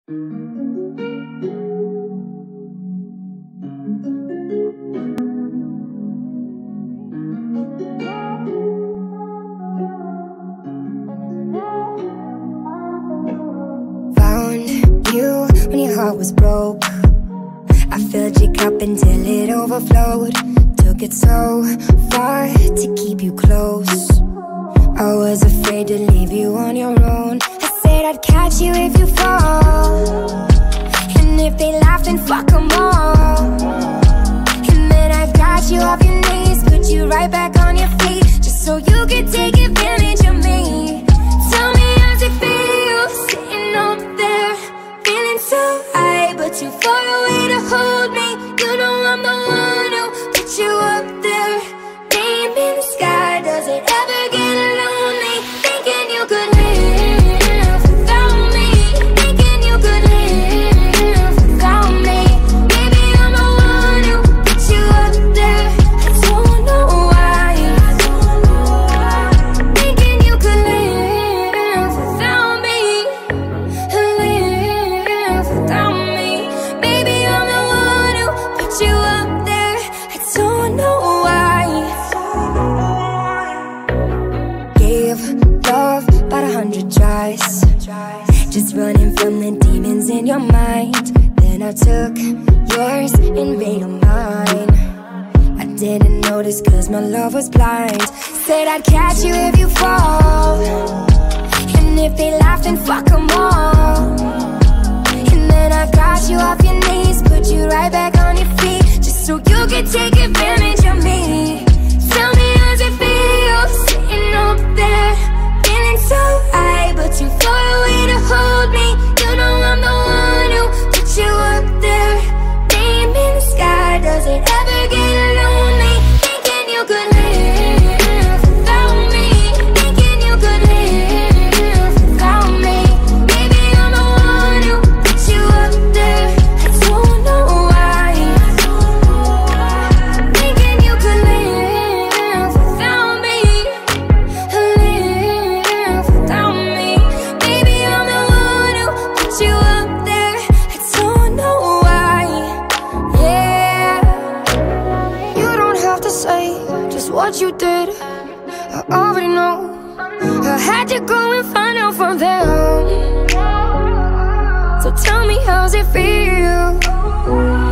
Found you when your heart was broke. I filled your cup until it overflowed. Took it so far to keep you close. I was afraid to leave you on your own. I said I'd catch you if you fall, and if they laugh then fuck them all. And then I got you off your knees, put you right back on your feet, just so you could take advantage of me. Tell me how's it feel, sitting up there, feeling so high, but too far away to hold me. You know I'm the one who put you up there, name in the sky. Does it ever get lonely, thinking you could live without me, thinking you could live without me? Maybe I'm the one who put you up there, I don't know why, thinking you could live without me, live without me. Maybe I'm the one who put you up there, I don't know why. Gave love about 100 tries, just running from the demons in your mind. Then I took yours and made them mine. I didn't notice cause my love was blind. Said I'd catch you if you fall, and if they laugh then fuck them all. And then I got you off your knees, put you right back on your feet, just so you could take advantage of me. Tell me how's it feel, sitting up there, feeling so high, but too far away to hold me. You know I'm the one who put you up there, name in the sky. Does it ever get lonely, thinking you could live without me, thinking you could live without me? Maybe I'm the one who put you up there, I don't know why, thinking you could live without me, live without me. Maybe I'm the one who put you up there, I don't know why. Yeah, you don't have to say just what you did, I already know. I had to go and find out from them. So tell me how's it feel,